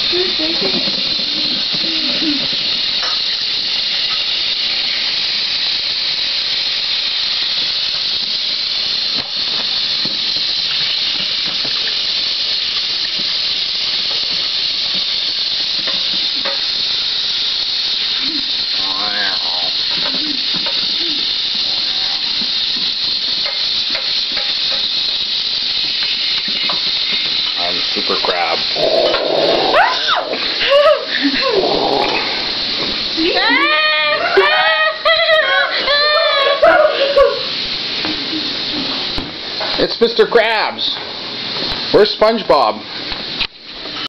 I'm Super Crab. It's Mr. Krabs. Where's SpongeBob?